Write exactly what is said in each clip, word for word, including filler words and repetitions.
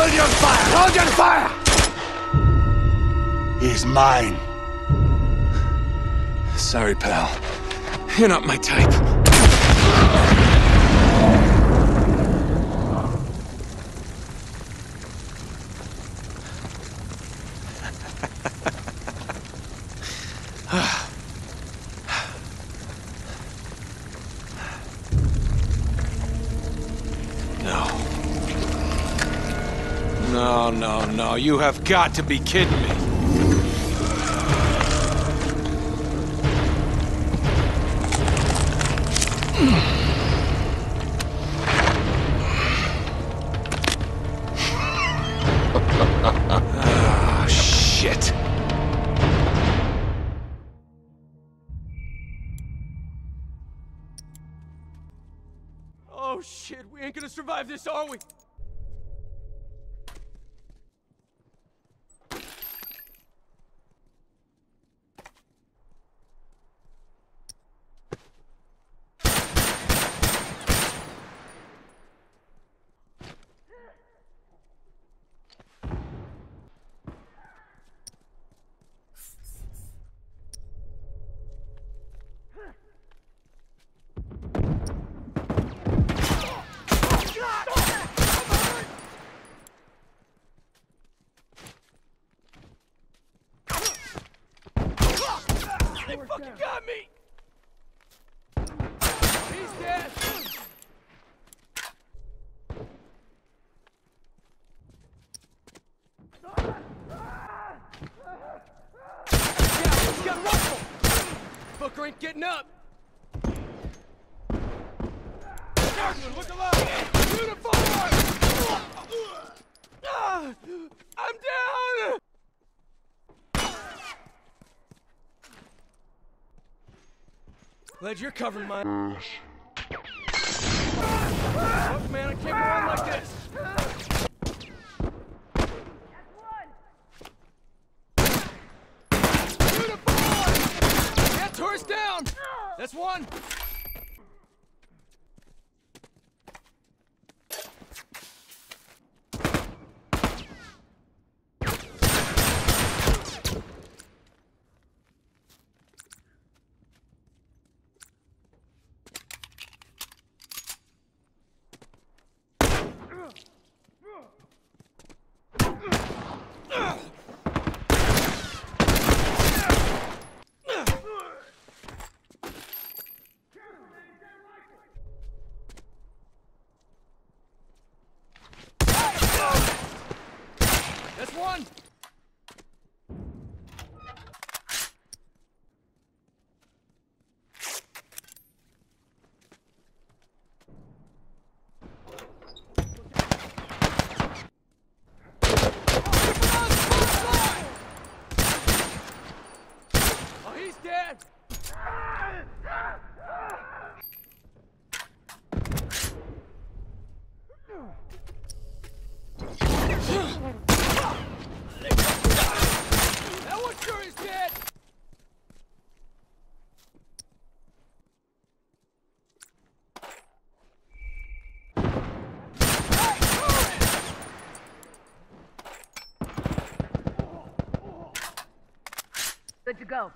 Hold your fire! Hold your fire! He's mine. Sorry, pal. You're not my type. No. No, no, no. You have got to be kidding me. Oh, shit. Oh, shit. We ain't gonna survive this, are we? They fucking got me! He's dead! Yeah, he's got rifle! Fucker ain't getting up! Sergeant, look alive! Uniform! Ah, I'm down! Glad you're covering my ass. Look, man, I can't go on like this. Uniform! Yeah, tourist down! That's one! That's one! Oh, he's dead! That one sure is dead! Good to go.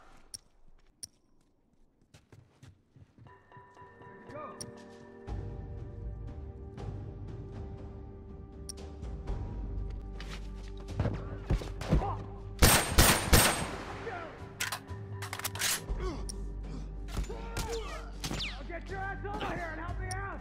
Get your ass over here and help me out!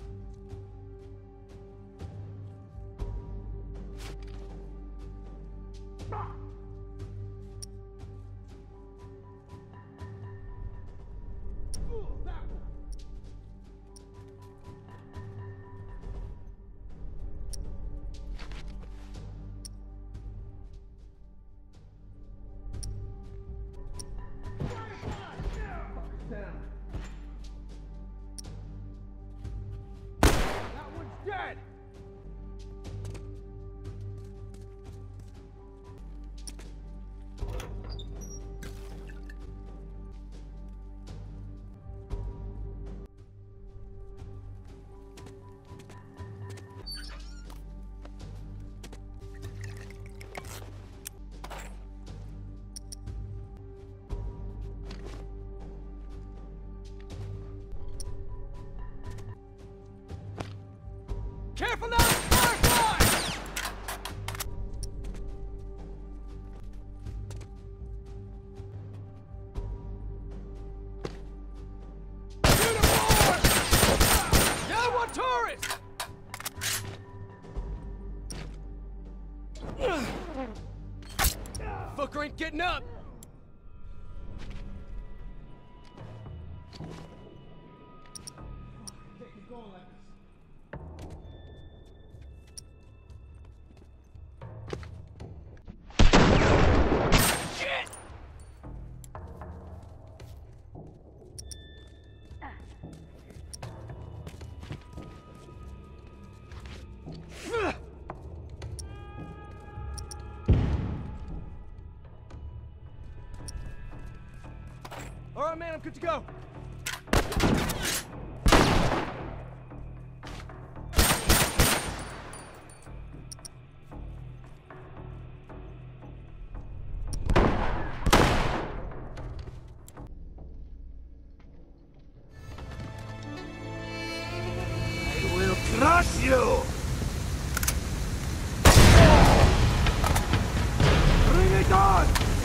Dead! Careful now! Firefly! Shoot him forward! Down one tourist! Fucker ain't getting up! All right, man, I'm good to go. I will crush you! Bring it on!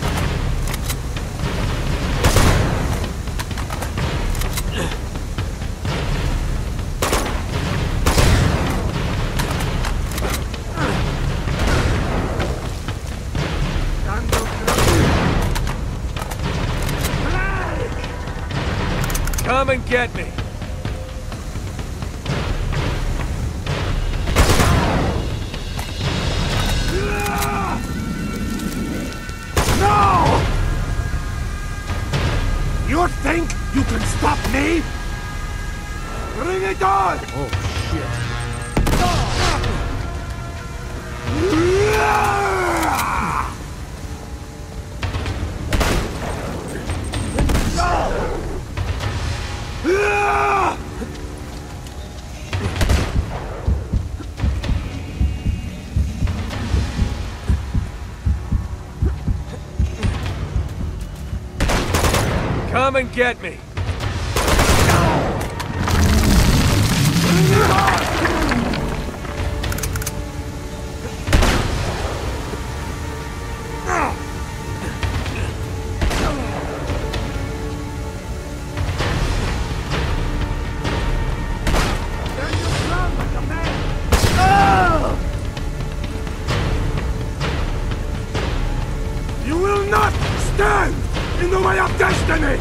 Come and get me. No! You think you can stop me? Bring it on! Oh, shit. Come and get me. You will not stand in the way of destiny!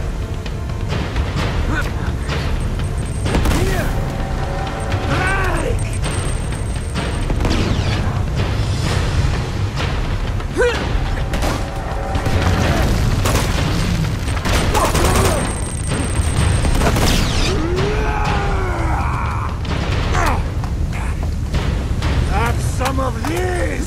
Here! Break! Have some of these!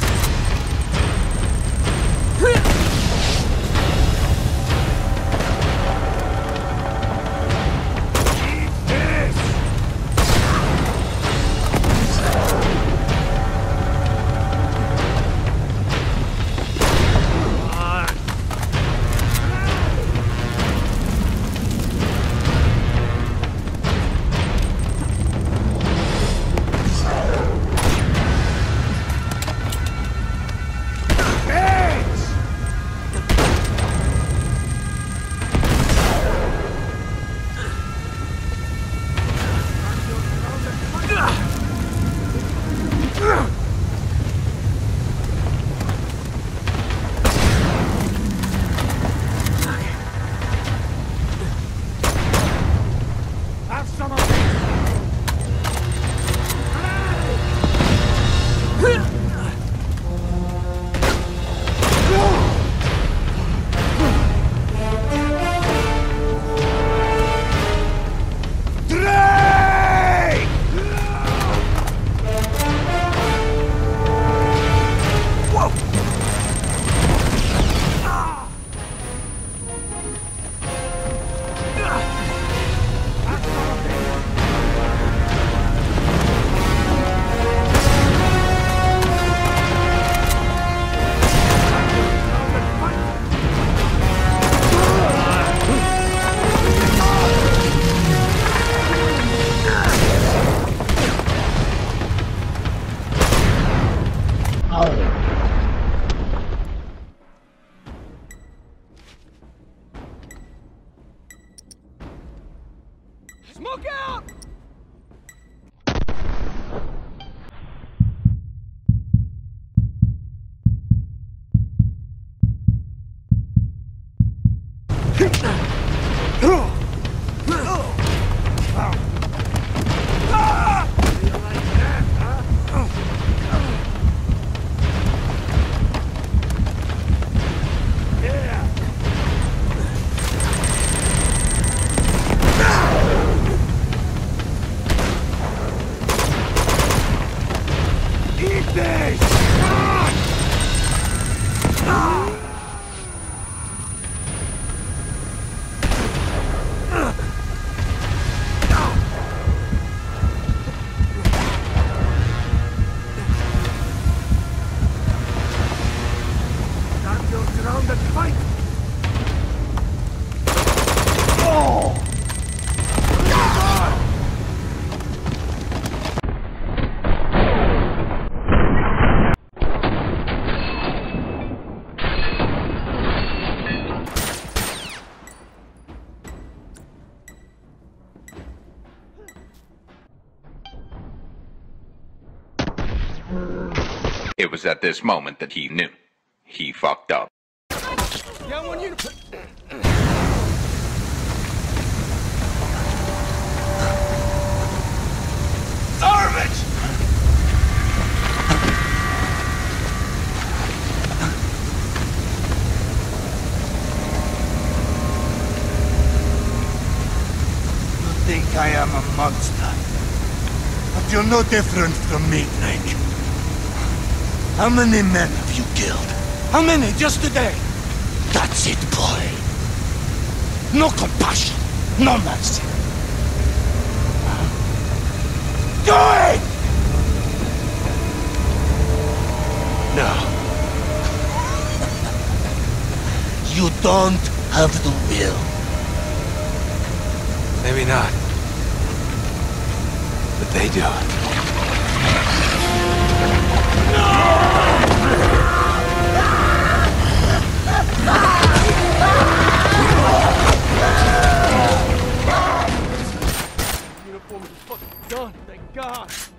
It was at this moment that he knew. He fucked up. Yeah, I want you to put... Garbage! You think I am a monster? But you're no different from me, Drake. How many men have you killed? How many just today? That's it, boy. No compassion, no mercy. Do it! No. You don't have the will. Maybe not. But they do. Uniform is fucking done, thank God.